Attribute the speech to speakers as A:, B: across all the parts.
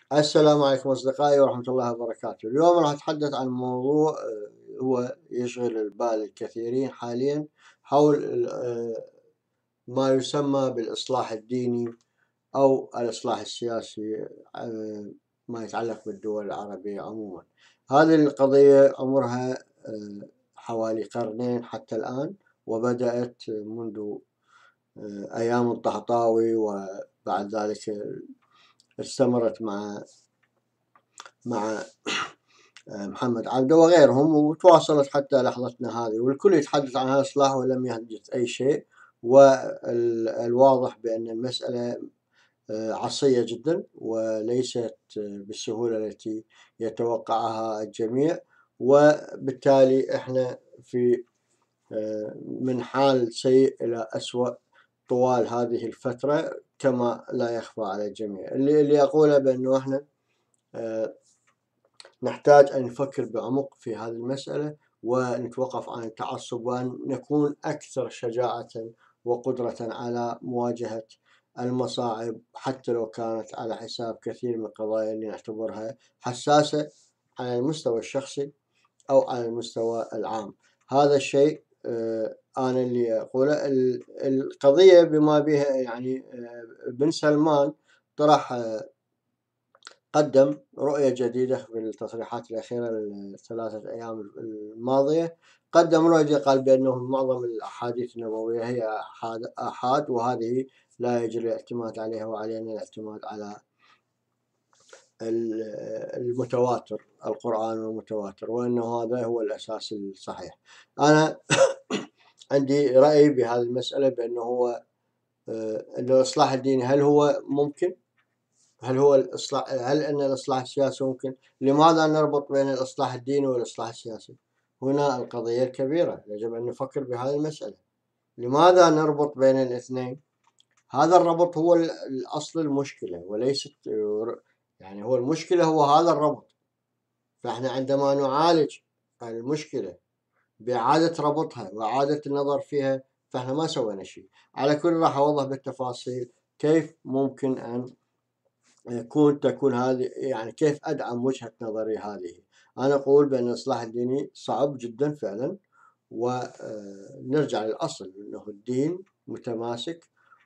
A: السلام عليكم أصدقائي ورحمة الله وبركاته. اليوم راح أتحدث عن موضوع هو يشغل البال الكثيرين حاليا حول ما يسمى بالإصلاح الديني أو الإصلاح السياسي، ما يتعلق بالدول العربية عموما. هذه القضية عمرها حوالي قرنين حتى الآن، وبدأت منذ أيام الطهطاوي، وبعد ذلك استمرت مع محمد عبده وغيرهم، وتواصلت حتى لحظتنا هذه، والكل يتحدث عن هذا الإصلاح ولم يحدث أي شيء. والواضح بأن المسألة عصية جدا وليست بالسهولة التي يتوقعها الجميع، وبالتالي احنا في من حال سيء إلى أسوأ طوال هذه الفترة، كما لا يخفى على الجميع. اللي أقوله بأنه احنا نحتاج أن نفكر بعمق في هذه المسألة، ونتوقف عن التعصب، وأن نكون أكثر شجاعة وقدرة على مواجهة المصاعب، حتى لو كانت على حساب كثير من القضايا اللي نعتبرها حساسة على المستوى الشخصي أو على المستوى العام. هذا الشيء أنا اللي أقوله. القضية بما بها يعني بن سلمان طرح قدم رؤية جديدة في التصريحات الأخيرة الثلاثة أيام الماضية. قدم رؤية قال بأنه معظم الأحاديث النبوية هي آحاد، وهذه لا يجري الاعتماد عليها، وعلينا الاعتماد على المتواتر، القرآن المتواتر، وأنه هذا هو الأساس الصحيح. أنا عندي رأي بهذه المسألة بأنه هو الإصلاح الديني هل هو ممكن؟ هل أن الإصلاح السياسي ممكن؟ لماذا نربط بين الإصلاح الديني والإصلاح السياسي؟ هنا القضية الكبيرة، يجب أن نفكر بهذه المسألة. لماذا نربط بين الاثنين؟ هذا الربط هو الأصل المشكلة، وليست يعني هو المشكلة هو هذا الربط. فإحنا عندما نعالج المشكلة بإعادة ربطها وإعادة النظر فيها، فإحنا ما سوينا شيء. على كل راح أوضح بالتفاصيل كيف ممكن أن تكون هذه، يعني كيف أدعم وجهة نظري هذه. أنا أقول بأن الإصلاح الديني صعب جدا فعلا، ونرجع للأصل أنه الدين متماسك.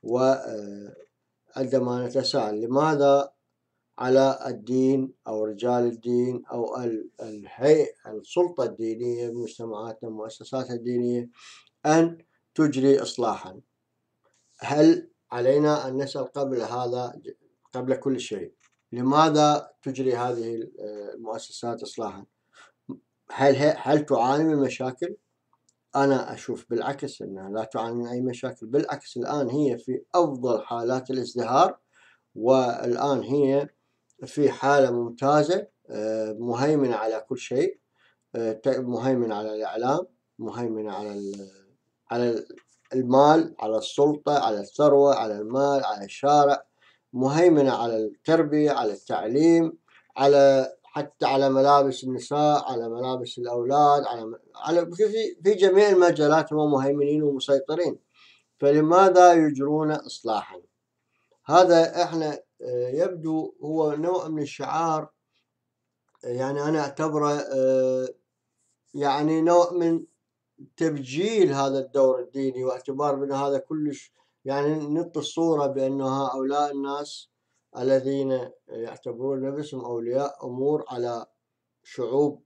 A: وعندما نتساءل لماذا على الدين أو رجال الدين أو السلطة الدينية بمجتمعاتنا ومؤسساتها الدينية أن تجري إصلاحا، هل علينا أن نسأل قبل هذا، قبل كل شيء، لماذا تجري هذه المؤسسات إصلاحا؟ هل تعاني من مشاكل؟ أنا أشوف بالعكس أنها لا تعاني من أي مشاكل، بالعكس الآن هي في أفضل حالات الازدهار، والآن هي في حالة ممتازة، مهيمنة على كل شيء، مهيمنة على الإعلام، مهيمنة على المال، على السلطة، على الثروة، على المال، على الشارع، مهيمنة على التربية، على التعليم، حتى على ملابس النساء، على ملابس الأولاد، في جميع المجالات هم مهيمنين ومسيطرين. فلماذا يجرون إصلاحا؟ هذا احنا يبدو هو نوع من الشعار، يعني أنا أعتبره يعني نوع من تبجيل هذا الدور الديني، واعتبار من هذا كلش، يعني نعطي الصورة بأن هؤلاء الناس الذين يعتبرون نفسهم أولياء أمور على شعوب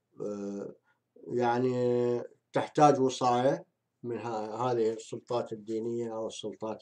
A: يعني تحتاج وصاية من هذه السلطات الدينية أو السلطات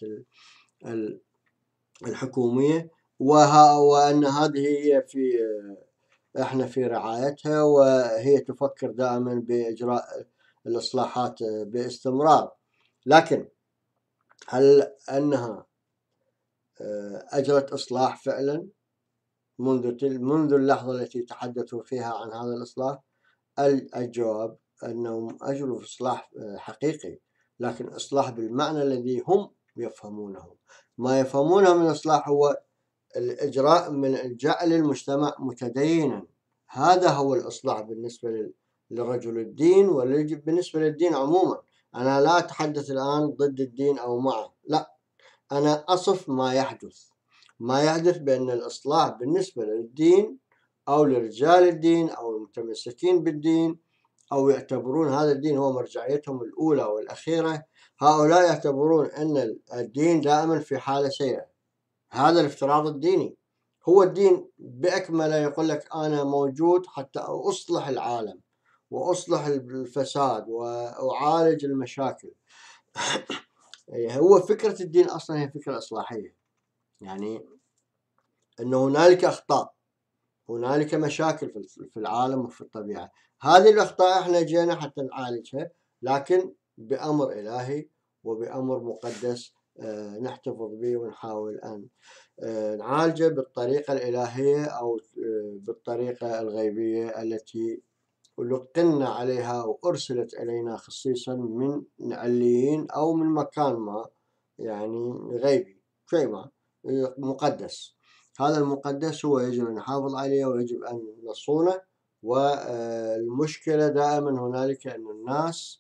A: الحكومية، وأن هذه هي احنا في رعايتها، وهي تفكر دائما بإجراء الإصلاحات باستمرار. لكن هل أنها أجرت إصلاح فعلا منذ اللحظة التي تحدثوا فيها عن هذا الإصلاح؟ الجواب أنهم أجروا إصلاح حقيقي، لكن إصلاح بالمعنى الذي هم يفهمونه. ما يفهمونه من الإصلاح هو الإجراء من جعل المجتمع متدينا. هذا هو الإصلاح بالنسبة لرجل الدين وبالنسبة للدين عموما. أنا لا أتحدث الآن ضد الدين أو معه، لا، أنا أصف ما يحدث، ما يحدث بأن الإصلاح بالنسبة للدين أو لرجال الدين أو المتمسكين بالدين أو يعتبرون هذا الدين هو مرجعيتهم الأولى والأخيرة، هؤلاء يعتبرون أن الدين دائما في حالة سيئة. هذا الافتراض الديني. هو الدين بأكمله يقول لك أنا موجود حتى أصلح العالم وأصلح الفساد وأعالج المشاكل. هو فكرة الدين أصلا هي فكرة إصلاحية، يعني أن هنالك أخطاء، هنالك مشاكل في العالم وفي الطبيعة، هذه الأخطاء احنا جينا حتى نعالجها، لكن بأمر إلهي وبأمر مقدس نحتفظ به ونحاول أن نعالجه بالطريقة الإلهية أو بالطريقة الغيبية التي لقنا عليها وأرسلت إلينا خصيصا من عليين أو من مكان ما، يعني غيبي، شيء ما مقدس. هذا المقدس هو يجب أن نحافظ عليه ويجب أن نصونه. والمشكلة دائما هنالك أن الناس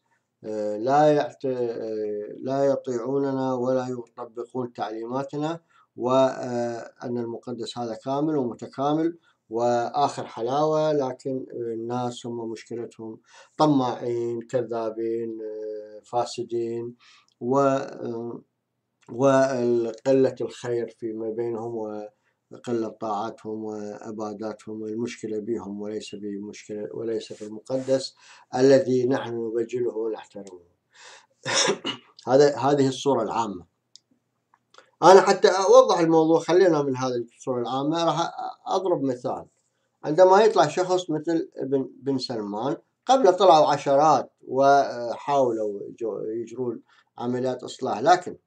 A: لا يطيعوننا ولا يطبقون تعليماتنا، وأن المقدس هذا كامل ومتكامل وآخر حلاوة، لكن الناس هم مشكلتهم طماعين كذابين فاسدين وقلة الخير فيما بينهم وقلة طاعتهم وعباداتهم. المشكلة بهم وليس بمشكلة، وليس في المقدس الذي نحن نبجله ونحترمه. هذه الصورة العامة. أنا حتى أوضح الموضوع، خلينا من هذه الصورة العامة، راح أضرب مثال. عندما يطلع شخص مثل بن سلمان، قبل طلعوا عشرات وحاولوا يجرون عمليات إصلاح، لكن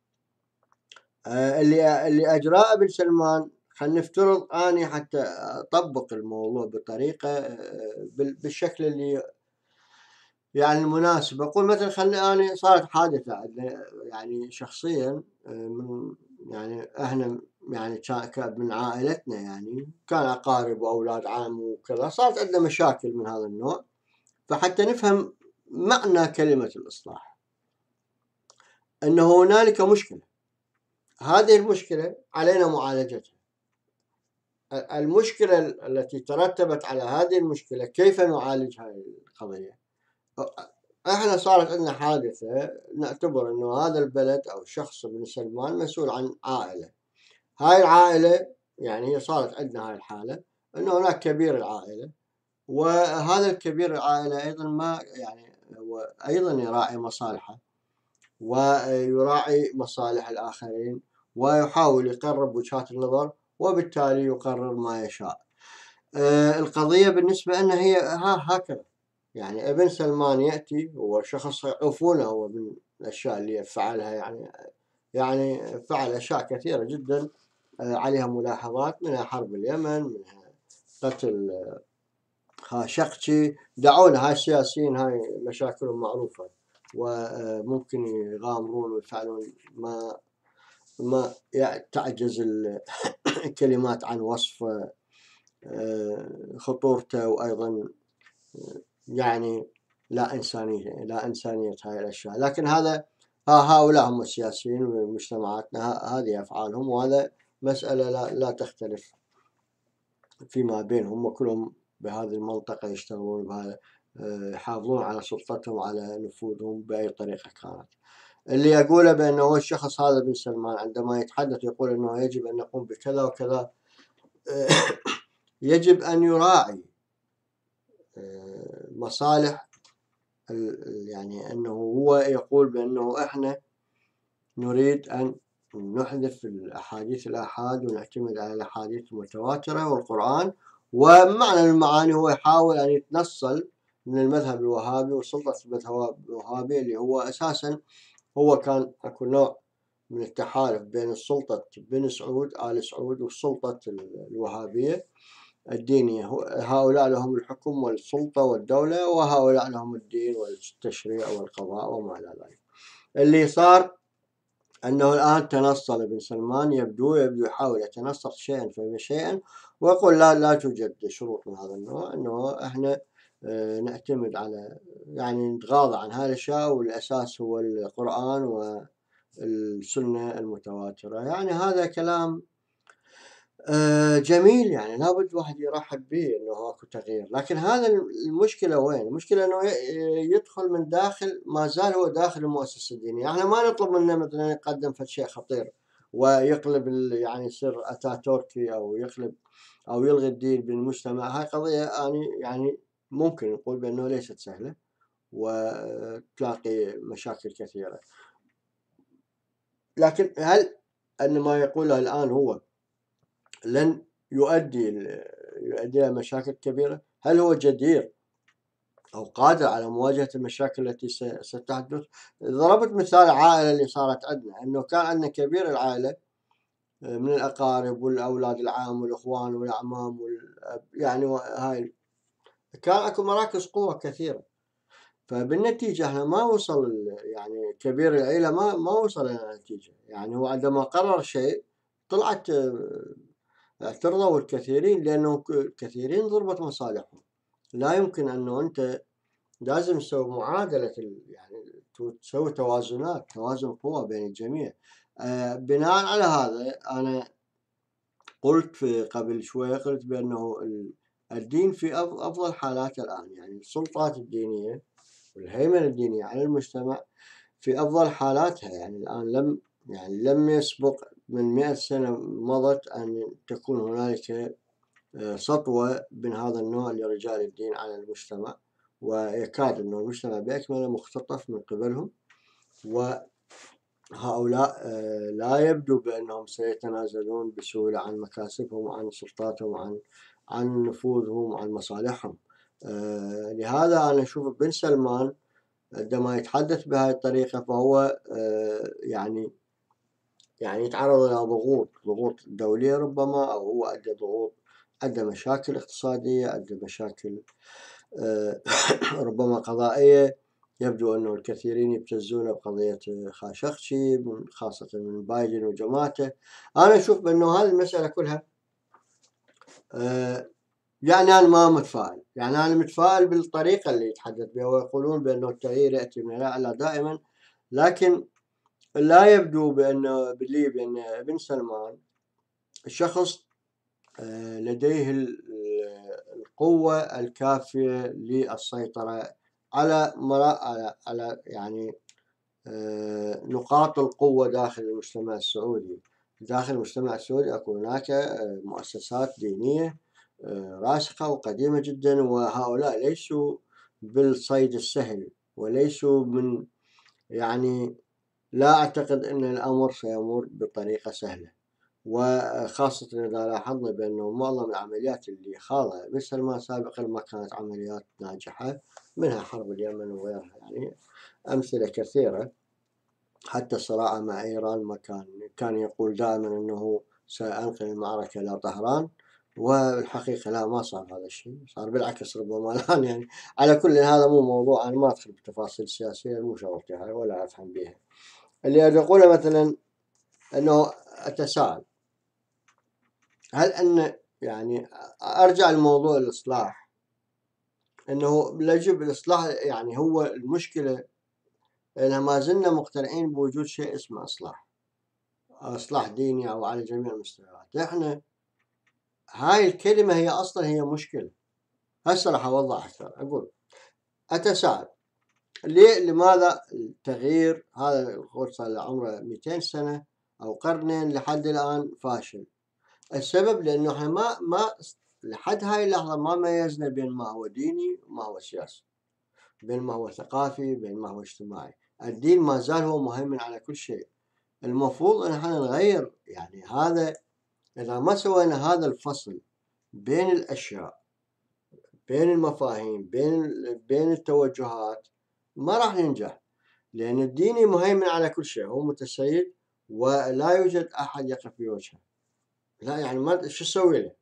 A: اللي أجراه بن سلمان، خلينا نفترض أني حتى أطبق الموضوع بطريقة بالشكل اللي يعني المناسب. أقول مثلا خلني أنا صارت حادثة يعني شخصيا من يعني إحنا يعني كان من عائلتنا، يعني كان أقارب وأولاد عم وكذا، صارت عندنا مشاكل من هذا النوع. فحتى نفهم معنى كلمة الإصلاح، أنه هنالك مشكلة، هذه المشكلة علينا معالجتها. المشكلة التي ترتبت على هذه المشكلة كيف نعالج هذه القضية. احنا صارت عندنا حادثة، نعتبر انه هذا البلد او الشخص بن سلمان مسؤول عن عائلة. هاي العائلة يعني هي صارت عندنا هاي الحالة، انه هناك كبير العائلة، وهذا الكبير العائلة ايضا ما يعني هو ايضا يراعي مصالحه ويراعي مصالح الاخرين ويحاول يقرب وجهات النظر، وبالتالي يقرر ما يشاء. القضية بالنسبة لنا هي هكذا. يعني ابن سلمان يأتي هو شخص عفونة، هو من الأشياء اللي فعلها يعني فعل أشياء كثيرة جدا عليها ملاحظات، منها حرب اليمن، منها قتل خاشقجي. دعونا، هاي السياسيين هاي مشاكلهم معروفة، وممكن يغامرون ويفعلون ما تعجز الكلمات عن وصف خطورته، وأيضا يعني لا إنسانية هاي الأشياء. لكن هؤلاء هم السياسيين ومجتمعاتنا، هذه أفعالهم، وهذا مسألة لا تختلف فيما بينهم، وكلهم بهذه المنطقة يشتغلون بهذا، يحافظون على سلطتهم على نفوذهم بأي طريقة كانت. اللي يقوله بأنه الشخص هذا بن سلمان عندما يتحدث يقول أنه يجب أن نقوم بكذا وكذا، يجب أن يراعي مصالح، يعني أنه هو يقول بأنه إحنا نريد أن نحذف الأحاديث الآحاد ونعتمد على الأحاديث المتواترة والقرآن. ومعنى المعاني هو يحاول أن يتنصل من المذهب الوهابي وسلطة المذهب الوهابي، اللي هو أساسا هو كان أكو نوع من التحالف بين السلطة بن سعود آل سعود والسلطة الوهابية الدينية. هؤلاء لهم الحكم والسلطة والدولة، وهؤلاء لهم الدين والتشريع والقضاء وما إلى ذلك. اللي صار أنه الآن تنصل ابن سلمان، يبدو يحاول يتنصل شيئا فشيئا، ويقول لا توجد شروط من هذا النوع، أنه إحنا نعتمد على يعني نتغاضى عن هذه الأشياء، والأساس هو القرآن والسنة المتواترة. يعني هذا كلام جميل، يعني لابد واحد يرحّب به إنه أكو تغيير، لكن هذا المشكلة وين؟ المشكلة إنه يدخل من داخل، ما زال هو داخل المؤسسة الدينية. إحنا ما نطلب منه مثلًا يقدّم فد شيء خطير ويقلب يعني يصير أتاتوركي أو يقلب أو يلغي الدين بالمجتمع. هاي قضية يعني ممكن نقول بأنه ليست سهلة وتلاقي مشاكل كثيرة. لكن هل أن ما يقوله الآن هو لن يؤدي إلى مشاكل كبيرة؟ هل هو جدير أو قادر على مواجهة المشاكل التي ستحدث؟ ضربت مثال العائلة اللي صارت عندنا، إنه كان عندنا كبير العائلة من الأقارب والأولاد العام والإخوان والأعمام يعني هاي كان أكو مراكز قوة كثيرة. فبالنتيجة إحنا ما وصل يعني كبير العيلة ما وصل إلى نتيجة. يعني هو عندما قرر شيء طلعت اعترضوا الكثيرين، لأنه كثيرين ضربت مصالحهم. لا يمكن أنه أنت لازم تسوي معادلة يعني تسوي توازن قوى بين الجميع. بناء على هذا أنا قلت قبل شوية، قلت بأنه الدين في أفضل حالاته الآن، يعني السلطات الدينية والهيمنة الدينية على المجتمع في أفضل حالاتها. يعني الآن لم يسبق من 100 سنة مضت أن تكون هنالك سطوة من هذا النوع لرجال الدين على المجتمع، ويكاد أن المجتمع بأكمله مختطف من قبلهم. وهؤلاء لا يبدو بأنهم سيتنازلون بسهولة عن مكاسبهم وعن سلطاتهم عن نفوذهم وعن مصالحهم. لهذا أنا أشوف بن سلمان عندما يتحدث بهذه الطريقة فهو يعني يتعرض إلى ضغوط دولية ربما، أو هو عنده ضغوط، عنده مشاكل اقتصادية، عنده مشاكل ربما قضائية. يبدو أنه الكثيرين يبتزون بقضية خاشقجي خاصة من بايدن وجماعته. أنا أشوف بأنه هذه المسألة كلها يعني أنا ما متفائل، يعني أنا متفائل بالطريقة اللي يتحدث بها، ويقولون بأنه التغيير يأتي من الأعلى دائما. لكن لا يبدو بأن بن سلمان الشخص لديه القوة الكافية للسيطرة على يعني نقاط القوة داخل المجتمع السعودي. داخل المجتمع السعودي أكو هناك مؤسسات دينية راسخة وقديمة جدا، وهؤلاء ليسوا بالصيد السهل، وليسوا من يعني لا أعتقد أن الأمر سيمر بطريقة سهلة. وخاصة إذا لاحظنا بأنه معظم العمليات اللي خاضها بن سلمان سابقا ما كانت عمليات ناجحة، منها حرب اليمن وغيرها، يعني أمثلة كثيرة. حتى الصراع مع إيران ما كان يقول دائما أنه سينقل المعركة إلى طهران، والحقيقة لا، ما صار هذا الشيء، صار بالعكس ربما الآن. يعني على كل هذا مو موضوع، أنا ما أدخل بالتفاصيل السياسية، مو شغلتي هاي ولا أفهم بها. اللي أقوله مثلا أنه أتساءل هل أن يعني أرجع لموضوع الإصلاح، أنه يجب الإصلاح. يعني هو المشكلة أن ما زلنا مقتنعين بوجود شيء اسمه إصلاح ديني أو على جميع المستويات. إحنا هاي الكلمة هي أصلا هي مشكلة. هسه راح أوضح أكثر. أقول أتساءل لماذا التغيير هذا القرص اللي عمره 200 سنة أو قرنين لحد الآن فاشل؟ السبب لأنه احنا ما لحد هاي اللحظة ما ميزنا بين ما هو ديني وما هو سياسي، بين ما هو ثقافي، بين ما هو اجتماعي. الدين ما زال هو مهيمن على كل شيء. المفروض ان احنا نغير يعني هذا. إذا ما سوينا هذا الفصل بين الأشياء، بين المفاهيم، بين التوجهات، ما راح ننجح. لأن الديني مهيمن على كل شيء، هو متسيد ولا يوجد أحد يقف بوجهه. لا يعني ما شو اسوي له؟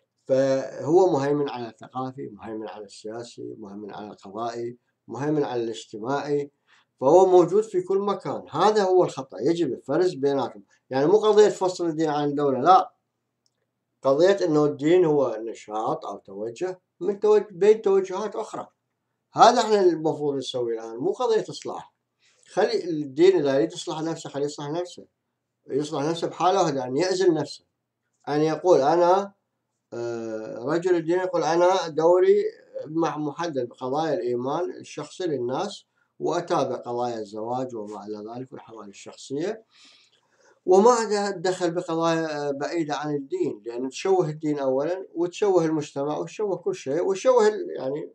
A: فهو مهيمن على الثقافي، مهيمن على السياسي، مهيمن على القضائي، مهيمن على الاجتماعي. فهو موجود في كل مكان. هذا هو الخطأ، يجب الفرز بيناتهم. يعني مو قضية فصل الدين عن الدولة، لا، قضية أنه الدين هو نشاط أو توجه بين توجهات أخرى. هذا احنا المفروض نسويه الآن، مو قضية إصلاح. خلي الدين إذا يريد يصلح نفسه خليه يصلح نفسه، يصلح نفسه بحاله واحدة، يعني يعزل نفسه. أن يقول أنا رجل الدين يقول أنا دوري محدد بقضايا الإيمان الشخصي للناس، وأتابع قضايا الزواج وما إلى ذلك والحوادث الشخصية، وما أتدخل بقضايا بعيدة عن الدين، لأن تشوه الدين أولا وتشوه المجتمع وتشوه كل شيء وتشوه يعني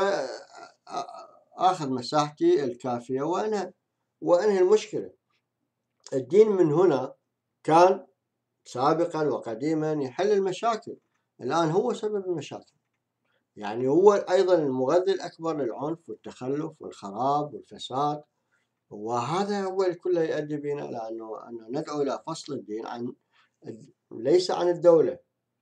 A: فآخذ مساحتي الكافية وأنهي المشكلة. الدين من هنا كان سابقا وقديما يحل المشاكل، الآن هو سبب المشاكل، يعني هو أيضا المغذي الأكبر للعنف والتخلف والخراب والفساد، وهذا هو كله يؤدي بنا إلى أنه ندعو إلى فصل الدين ليس عن الدولة،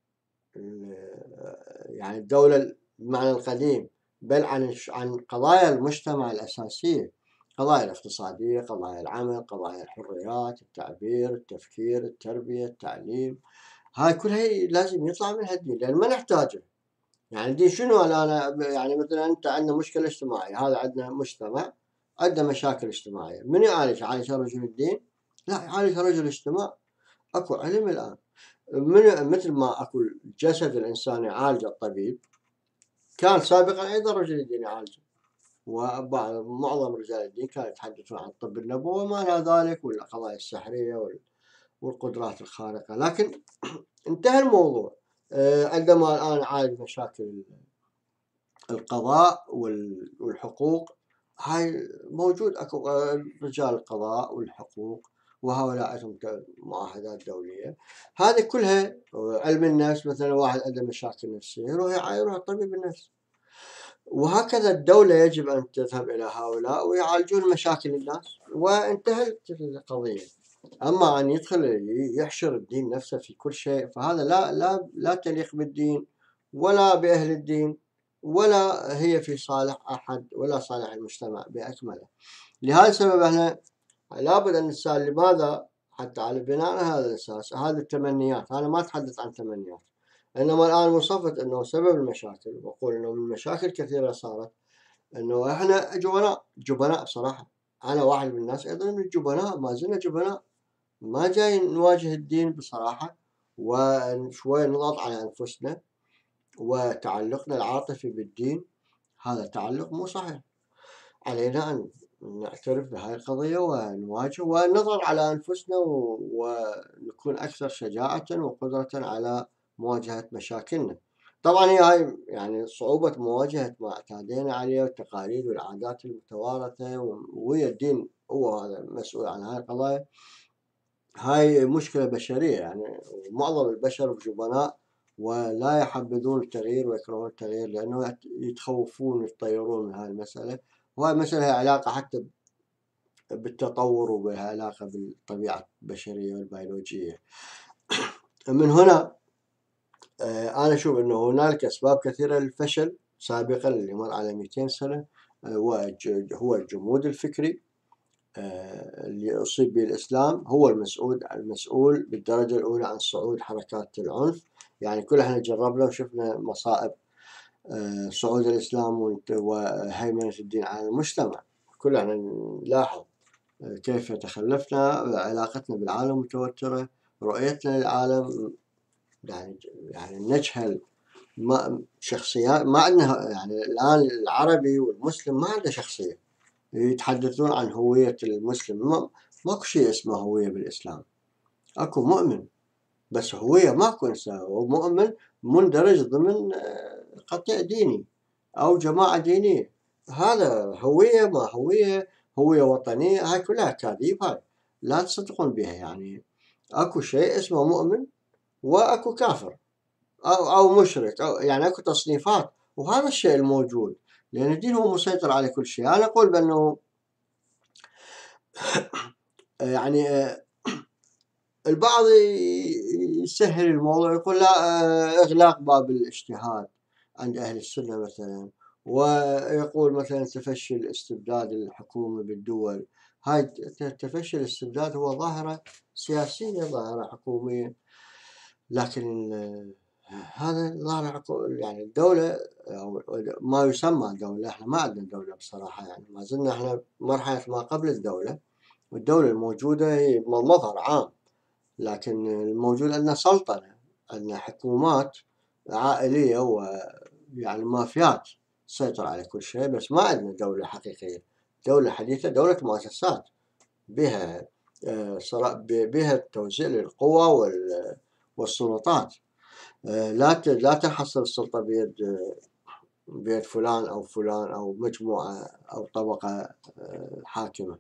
A: يعني الدولة بمعنى القديم، بل عن قضايا المجتمع الأساسية، قضايا الاقتصادية، قضايا العمل، قضايا الحريات، التعبير، التفكير، التربية، التعليم، هاي كلها لازم يطلع منها الدين، لأن ما نحتاجه. يعني الدين شنو الآن؟ يعني مثلا أنت عندنا مشكلة اجتماعية، هذا عندنا مجتمع عنده مشاكل اجتماعية، من يعالج؟ يعالجها رجل الدين؟ لا، يعالجها رجل الاجتماع. أكو علم الآن، مثل ما أكو جسد الإنسان يعالج الطبيب، كان سابقا أيضا رجل الدين يعالجه، ومعظم رجال الدين كانوا يتحدثون عن الطب النبوي وما إلى ذلك والقضايا السحرية والقدرات الخارقة، لكن انتهى الموضوع. عندما الآن نعالج مشاكل القضاء والحقوق، هاي موجود أكو رجال القضاء والحقوق، وهؤلاء عندهم معاهدات دولية، هذه كلها علم النفس. مثلا واحد عنده مشاكل نفسية يروح طبيب النفس، وهكذا الدولة يجب أن تذهب إلى هؤلاء ويعالجون مشاكل الناس وانتهت القضية. أما أن يدخل يحشر الدين نفسه في كل شيء، فهذا لا تليق بالدين ولا بأهل الدين، ولا هي في صالح أحد ولا صالح المجتمع بأكمله. لهذا السبب احنا لابد أن نسأل لماذا، حتى على بناء هذا الأساس هذه التمنيات. أنا ما أتحدث عن تمنيات، إنما الآن وصفت أنه سبب المشاكل، وأقول أنه من مشاكل كثيرة صارت أنه إحنا جبناء بصراحة. أنا واحد من الناس أيضا من الجبناء، ما زلنا جبناء، ما جاي نواجه الدين بصراحة، وشوي نضغط على أنفسنا، وتعلقنا العاطفي بالدين هذا تعلق مو صحيح. علينا أن نعترف بهاي القضية ونواجه ونضغط على أنفسنا ونكون أكثر شجاعة وقدرة على مواجهة مشاكلنا. طبعا هاي يعني صعوبة مواجهة ما اعتادينا عليه والتقاليد والعادات المتوارثة، وهي الدين هو هذا مسؤول عن هاي القضايا. هاي مشكلة بشرية، يعني معظم البشر جبناء ولا يحبذون التغيير ويكرهون التغيير، لأنه يتخوفون يتطيرون من هاي المسألة، وهاي المسألة لها علاقة حتى بالتطور ولها علاقة بالطبيعة البشرية والبيولوجية. من هنا أنا أشوف أنه هنالك أسباب كثيرة للفشل سابقا اللي مر على 200 سنة، هو الجمود الفكري اللي أصيب به الإسلام، هو المسؤول بالدرجة الأولى عن صعود حركات العنف. يعني كل احنا جربنا وشفنا مصائب صعود الإسلام وهيمنة الدين على المجتمع، كل احنا نلاحظ كيف تخلفنا، علاقتنا بالعالم متوترة، رؤيتنا للعالم يعني نجهل، ما شخصيات ما عندنا. يعني الآن العربي والمسلم ما عنده شخصية، يتحدثون عن هوية المسلم، ماكو شيء اسمه هوية بالإسلام. أكو مؤمن بس هوية ماكو إنسان، ومؤمن مندرج ضمن قطيع ديني أو جماعة دينية، هذا هوية ما هوية وطنية، هاي كلها أكاذيب، هاي لا تصدقون بها. يعني أكو شيء اسمه مؤمن وأكو كافر أو مشرك، أو يعني أكو تصنيفات، وهذا الشيء الموجود، لأن الدين هو مسيطر على كل شيء. أنا أقول بأنه يعني البعض يسهل الموضوع، يقول لا إغلاق باب الاجتهاد عند أهل السنة مثلا، ويقول مثلا تفشي الاستبداد الحكومي بالدول. هاي تفشي الاستبداد هو ظاهرة سياسية، ظاهرة حكومية، لكن هذا ظاهرة يعني الدولة أو ما يسمى دولة، احنا ما عندنا دولة بصراحة، يعني ما زلنا احنا مرحلة ما قبل الدولة، والدولة الموجودة هي مظهر عام، لكن الموجود عندنا سلطنة عندنا حكومات عائلية ويعني مافيات تسيطر على كل شيء، بس ما عندنا دولة حقيقية. دولة حديثة دولة مؤسسات بها بها توزيع للقوى والسلطات. لا تنحصر السلطة بيد فلان أو فلان أو مجموعة أو طبقة حاكمة.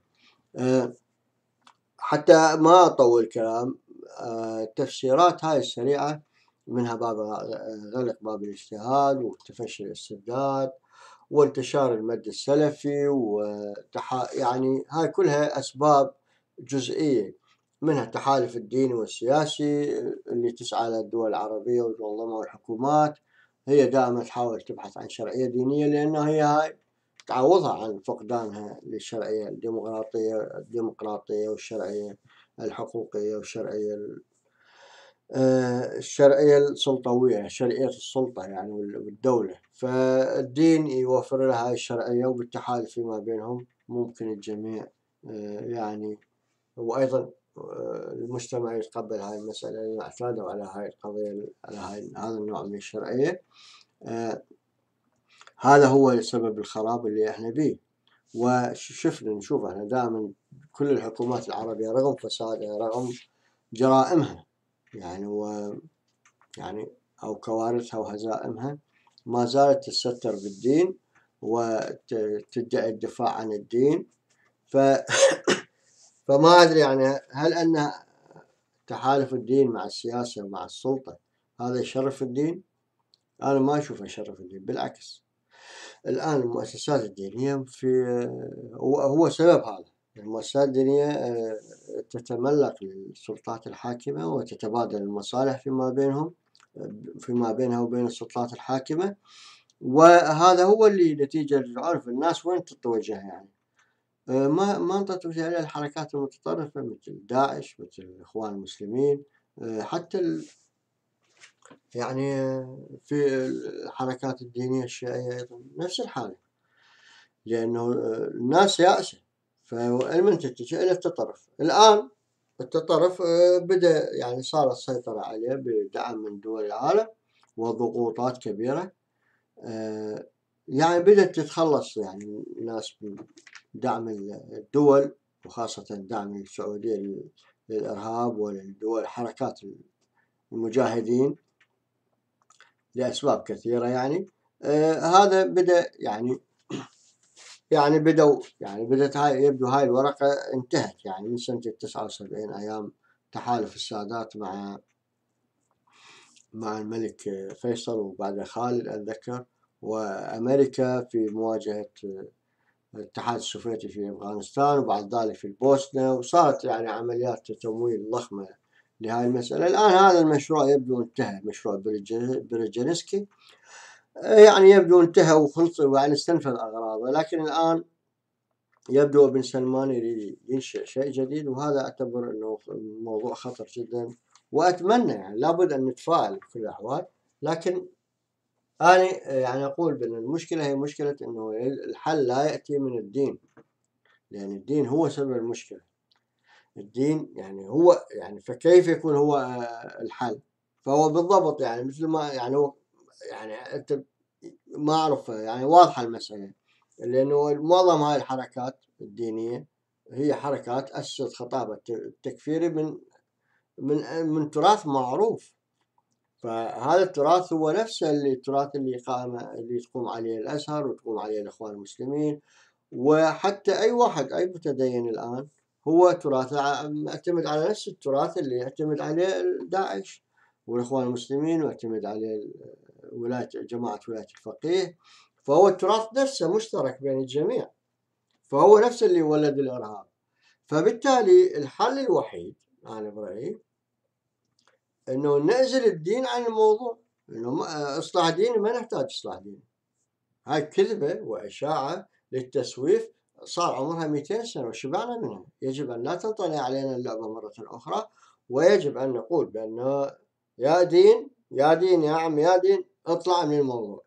A: حتى ما أطول الكلام، التفسيرات هاي السريعة منها غلق باب الاجتهاد وتفشي الاستبداد وانتشار المد السلفي يعني هاي كلها أسباب جزئية، منها التحالف الديني والسياسي اللي تسعى له الدول العربية والمنظمة والحكومات. هي دائما تحاول تبحث عن شرعية دينية، لأنه هي هاي تعوضها عن فقدانها للشرعية الديمقراطية والشرعية الحقوقية والشرعية الشرعية السلطوية، شرعية السلطة يعني والدولة. فالدين يوفر لها هاي الشرعية، وبالتحالف فيما بينهم ممكن الجميع يعني وأيضا المجتمع يتقبل هاي المسألة لأنه اعتادوا على هاي القضية، على هذا النوع من الشرعية. هذا هو سبب الخراب اللي احنا بيه. نشوف احنا دائما كل الحكومات العربية رغم فسادها رغم جرائمها يعني أو كوارثها وهزائمها ما زالت تستر بالدين وتدعي الدفاع عن الدين. فما أدري يعني هل أن تحالف الدين مع السياسة ومع السلطة هذا يشرف الدين؟ أنا ما أشوفه يشرف الدين، بالعكس. الآن المؤسسات الدينية هو سبب هذا. المؤسسات الدينية تتملق للسلطات الحاكمة وتتبادل المصالح فيما بينها وبين السلطات الحاكمة، وهذا هو اللي نتيجة عارف الناس وين تتوجه يعني. ما تتوجه إلى الحركات المتطرفة مثل داعش مثل الإخوان المسلمين، حتى يعني في الحركات الدينية الشيعية أيضا نفس الحالة، لأنه الناس يأسة فالمن تتجه إلى التطرف. الآن التطرف بدأ يعني صارت السيطرة عليه بدعم من دول العالم وضغوطات كبيرة. يعني بدأت تتخلص يعني الناس بدعم الدول وخاصة دعم السعودية للإرهاب وللدول حركات المجاهدين لأسباب كثيرة يعني. هذا بدأ يعني بدأت يبدو هاي الورقة انتهت يعني من سنة 79 أيام تحالف السادات مع الملك فيصل وبعد خالد أتذكر، وأمريكا في مواجهة الاتحاد السوفيتي في أفغانستان وبعد ذلك في البوسنة، وصارت يعني عمليات تمويل ضخمة لهذه المسألة. الآن هذا المشروع يبدو انتهى، مشروع برجينسكي يعني يبدو انتهى وخلص يعني استنفذ أغراضه، لكن الآن يبدو ابن سلمان يريد ينشئ شيء جديد، وهذا أعتبر أنه موضوع خطر جدا. وأتمنى يعني لابد أن نتفاعل بكل الأحوال، لكن أنا يعني أقول بأن المشكلة هي مشكلة أنه الحل لا يأتي من الدين، لأن الدين هو سبب المشكلة. الدين يعني هو يعني فكيف يكون هو الحل؟ فهو بالضبط يعني مثل ما يعني هو يعني أنت ما أعرف يعني واضحة المسألة، لأنه معظم هاي الحركات الدينية هي حركات أسست خطابة التكفيري من تراث معروف. فهذا التراث هو نفسه التراث اللي تقوم عليه الأزهر وتقوم عليه الإخوان المسلمين، وحتى أي واحد أي متدين الآن هو تراث يعتمد على نفس التراث اللي يعتمد عليه داعش والإخوان المسلمين ويعتمد عليه جماعة ولاية الفقيه. فهو التراث نفسه مشترك بين الجميع، فهو نفسه اللي ولد الإرهاب. فبالتالي الحل الوحيد أنا برأيي إنه نعزل الدين عن الموضوع، إنه إصلاح ديني ما نحتاج إصلاح ديني. هاي كذبة وإشاعة للتسويف صار عمرها 200 سنة وشبعنا منها. يجب أن لا تنطلي علينا اللعبة مرة أخرى، ويجب أن نقول بأنه يا دين يا دين يا عم يا دين اطلع من الموضوع.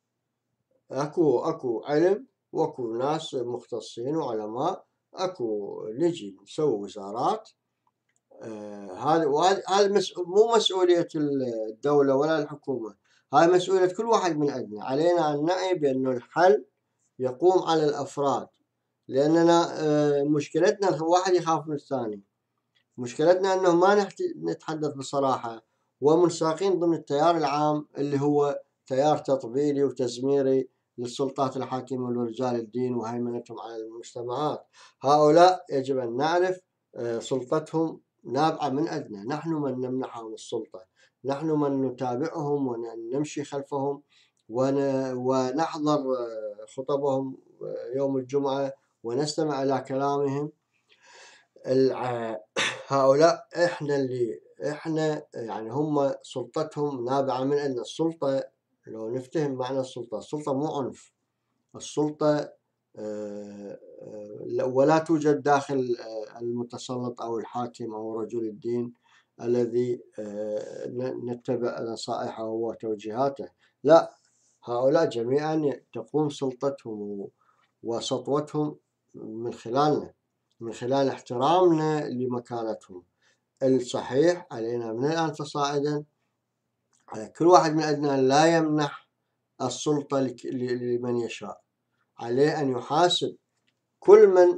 A: أكو علم وأكو ناس مختصين وعلماء، أكو نجي نسوي وزارات هذا مو مسؤولية الدولة ولا الحكومة، هاي مسؤولية كل واحد من عندنا. علينا أن نعي بأنه الحل يقوم على الأفراد، لأننا مشكلتنا واحد يخاف من الثاني. مشكلتنا أنه ما نتحدث بصراحة، ومنساقين ضمن التيار العام اللي هو تيار تطبيلي وتزميري للسلطات الحاكمة ورجال الدين وهيمنتهم على المجتمعات. هؤلاء يجب أن نعرف سلطتهم نابعة من عندنا، نحن من نمنحهم السلطة، نحن من نتابعهم ونمشي خلفهم ونحضر خطبهم يوم الجمعة ونستمع إلى كلامهم. هؤلاء احنا يعني هم سلطتهم نابعة من عندنا. السلطة لو نفتهم معنى السلطة مو عنف. السلطة ولا توجد داخل المتسلط أو الحاكم أو رجل الدين الذي نتبع نصائحه وتوجيهاته، لا، هؤلاء جميعا تقوم سلطتهم وسطوتهم من خلالنا، من خلال احترامنا لمكانتهم. الصحيح علينا من الآن فصاعدا على كل واحد من عندنا لا يمنح السلطة لمن يشاء. عليه أن يحاسب كل من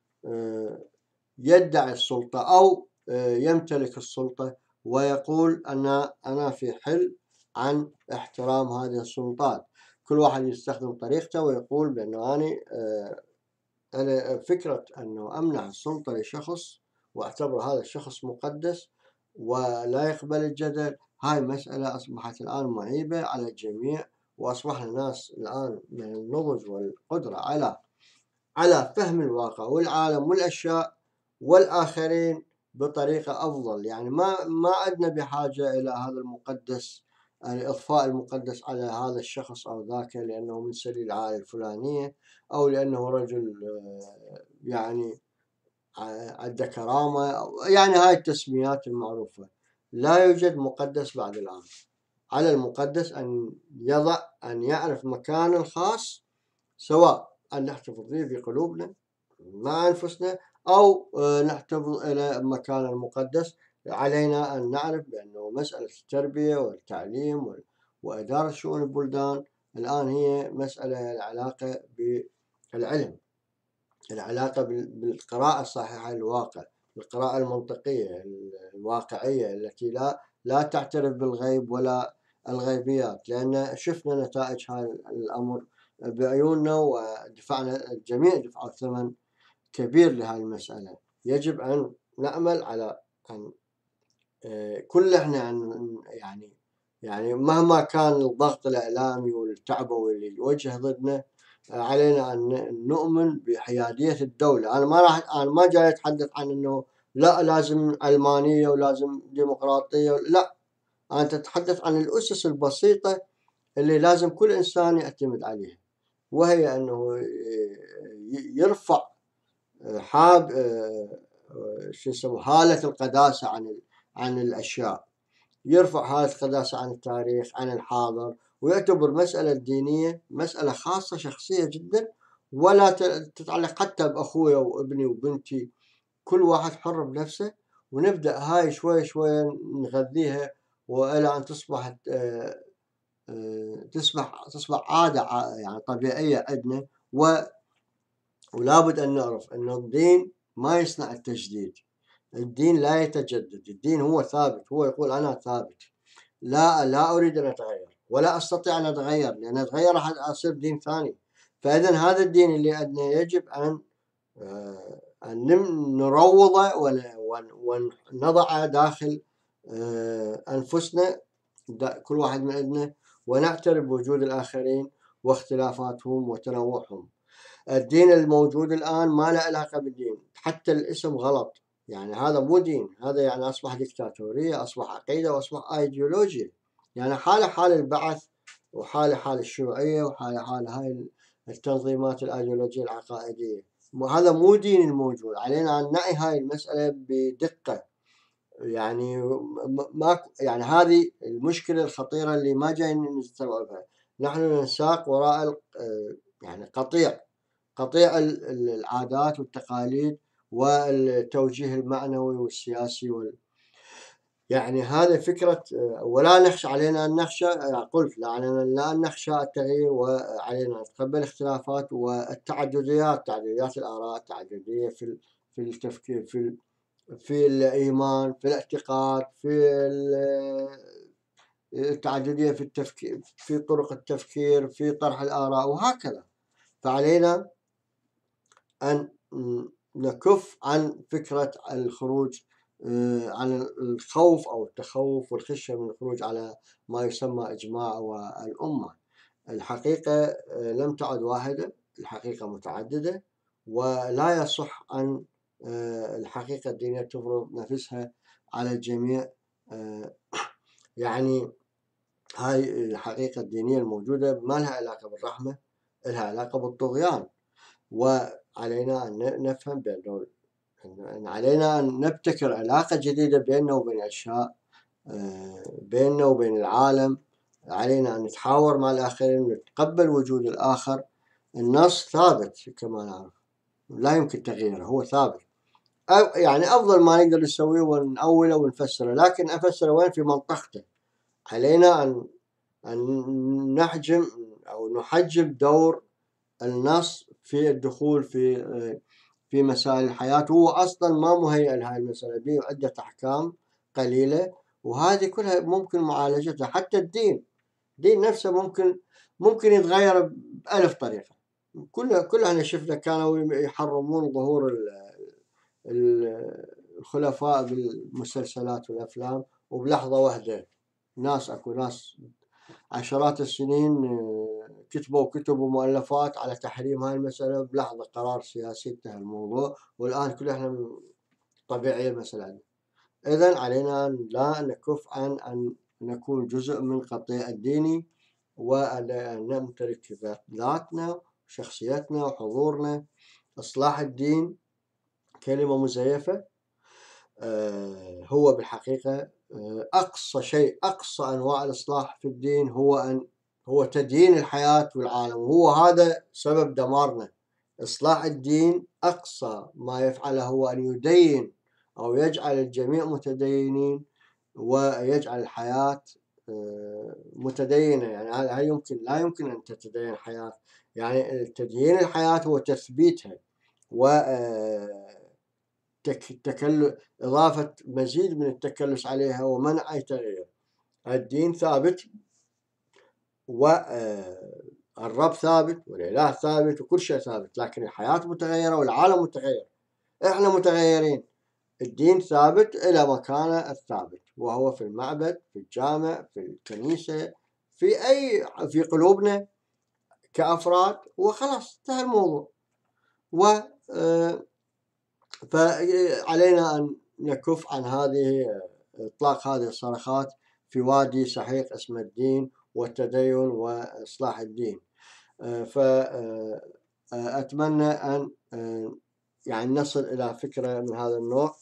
A: يدعي السلطة أو يمتلك السلطة ويقول أنا في حل عن احترام هذه السلطات. كل واحد يستخدم طريقته ويقول بأنه أنا فكرة أنه أمنح السلطة لشخص واعتبر هذا الشخص مقدس ولا يقبل الجدل، هاي مسألة أصبحت الآن معيبة على الجميع، وأصبح الناس الآن من النضج والقدرة على فهم الواقع والعالم والأشياء والآخرين بطريقة أفضل. يعني ما عندنا بحاجة إلى هذا المقدس، يعني إضفاء المقدس على هذا الشخص أو ذاك لأنه من سليل العائلة الفلانية أو لأنه رجل يعني عنده كرامة، يعني هاي التسميات المعروفة. لا يوجد مقدس بعد الآن. على المقدس أن يعرف مكانه الخاص، سواء أن نحتفظ به بقلوبنا مع أنفسنا أو نحتفظ إلى مكان المقدس. علينا أن نعرف بأنه مسألة التربية والتعليم وإدارة شؤون البلدان الآن هي مسألة العلاقة بالعلم، العلاقة بالقراءة الصحيحة للواقع، القراءة المنطقية الواقعية التي لا تعترف بالغيب ولا الغيبيات، لأن شفنا نتائج هذا الأمر بعيوننا ودفعنا الجميع دفعوا ثمن كبير لهذه المسألة. يجب أن نعمل على أن كل احنا يعني مهما كان الضغط الإعلامي والتعبوي اللي يوجه ضدنا، علينا أن نؤمن بحيادية الدولة. أنا ما جاي أتحدث عن أنه لا لازم علمانية ولازم ديمقراطية، لا، أنا أتحدث عن الأسس البسيطة اللي لازم كل إنسان يعتمد عليها، وهي أنه يرفع هالة القداسة عن الأشياء، يرفع هذه القداسة عن التاريخ عن الحاضر، ويعتبر مسألة دينية مسألة خاصة شخصية جدا، ولا تتعلق حتى بأخويا وابني وبنتي، كل واحد حر بنفسه. ونبدأ هاي شوي شوي نغذيها وإلى أن تصبح عادة يعني طبيعية عندنا. ولابد أن نعرف أن الدين ما يصنع التجديد، الدين لا يتجدد، الدين هو ثابت، هو يقول أنا ثابت، لا أريد أن أتغير ولا أستطيع أن أتغير، لأن أتغير راح أصير دين ثاني. فإذا هذا الدين اللي عندنا يجب أن نروضه ونضعه داخل أنفسنا، كل واحد من عندنا، ونعترف بوجود الآخرين واختلافاتهم وتنوعهم. الدين الموجود الآن ما له علاقة بالدين، حتى الاسم غلط، يعني هذا مو دين، هذا يعني أصبح ديكتاتورية، أصبح عقيدة، وأصبح أيديولوجيا. يعني حال البعث وحال الشيوعية وحال هاي التنظيمات الأيديولوجية العقائدية. هذا مو دين الموجود. علينا أن نعي هاي المسألة بدقة. يعني يعني هذه المشكلة الخطيرة اللي ما جاي نستوعبها. نحن ننساق وراء يعني قطيع العادات والتقاليد والتوجيه المعنوي والسياسي يعني هذه فكرة. ولا نخشى، علينا أن نخشى، قلت لا علينا لا أن نخشى التغيير، وعلينا أن نتقبل الاختلافات والتعدديات، تعدديات الآراء، تعددية في التفكير، في الإيمان، في الاعتقاد، التعددية في التفكير، في طرق التفكير، في طرح الآراء، وهكذا. فعلينا أن نكف عن فكرة الخروج، عن الخوف أو التخوف والخشية من الخروج على ما يسمى إجماع والأمة. الحقيقة لم تعد واحدة، الحقيقة متعددة، ولا يصح أن الحقيقة الدينية تفرض نفسها على الجميع. يعني هاي الحقيقة الدينية الموجودة ما لها علاقة بالرحمة، لها علاقة بالطغيان. وعلينا أن نفهم بأنه علينا أن نبتكر علاقة جديدة بيننا وبين الأشياء، بيننا وبين العالم. علينا أن نتحاور مع الآخرين، نتقبل وجود الآخر. النص ثابت كما نعرف، لا يمكن تغييره، هو ثابت. يعني أفضل ما نقدر نسويه ونأوله ونفسره، لكن أفسره وين؟ في منطقته. علينا أن نحجم أو نحجم دور النص في الدخول في مسائل الحياة. هو أصلا ما مهيئ لهذه المسألة، به عدة أحكام قليلة، وهذه كلها ممكن معالجتها. حتى الدين نفسه ممكن يتغير بألف طريقة. كلنا شفنا كانوا يحرمون ظهور الخلفاء بالمسلسلات والأفلام، وبلحظة واحدة أكو ناس عشرات السنين كتبوا كتب ومؤلفات على تحريم هاي المسألة، بلحظة قرار سياسي انتهى الموضوع، والآن كلنا طبيعية المسألة. إذن علينا لا نكف عن أن نكون جزء من قطيع الديني، وأن نمتلك ذاتنا وشخصيتنا وحضورنا. إصلاح الدين كلمة مزيفة. هو بالحقيقة أقصى شيء، أقصى أنواع الإصلاح في الدين هو تدين الحياة والعالم، وهو هذا سبب دمارنا. إصلاح الدين أقصى ما يفعله هو أن يدين أو يجعل الجميع متدينين، ويجعل الحياة متدينة. يعني هل لا يمكن أن تتدين الحياة. يعني تدين الحياة هو تثبيتها، و إضافة مزيد من التكلس عليها ومنع أي تغيير. الدين ثابت، والرب ثابت، والإله ثابت، وكل شيء ثابت، لكن الحياة متغيرة والعالم متغير. إحنا متغيرين. الدين ثابت إلى مكانه الثابت، وهو في المعبد، في الجامع، في الكنيسة، في قلوبنا كأفراد، وخلاص انتهى الموضوع. فعلينا أن نكف عن إطلاق هذه الصرخات في وادي سحيق اسمه الدين والتدين وإصلاح الدين. فأتمنى أن يعني نصل إلى فكرة من هذا النوع.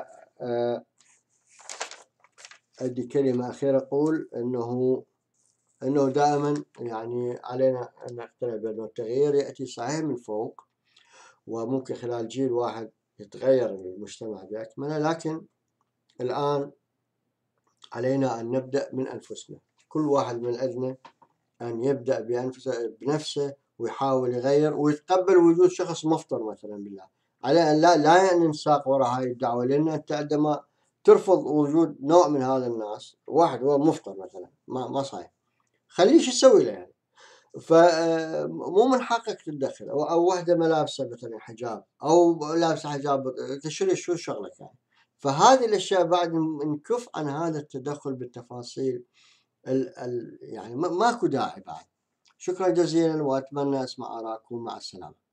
A: أدي كلمة أخيرة أقول أنه دائما يعني علينا أن نقتنع بأن التغيير يأتي صحيح من فوق، وممكن خلال جيل واحد يتغير المجتمع بأكمله، لكن الآن علينا أن نبدأ من أنفسنا. كل واحد من أجلنا أن يبدأ بنفسه ويحاول يغير ويتقبل وجود شخص مفطر مثلا بالله. على أن لا ننساق وراء هاي الدعوة، لأن أنت عندما ترفض وجود نوع من هذا الناس، واحد هو مفطر مثلا ما صحيح، خليه شو يسوي له يعني. فمو من حقك تتدخل، أو واحدة ما لابسة مثلا حجاب أو لابسة حجاب، شو شغلك يعني. فهذه الأشياء بعد نكف عن هذا التدخل بالتفاصيل يعني ماكو داعي بعد. شكرا جزيلا، وأتمنى أسمع آراءكم. مع السلامة.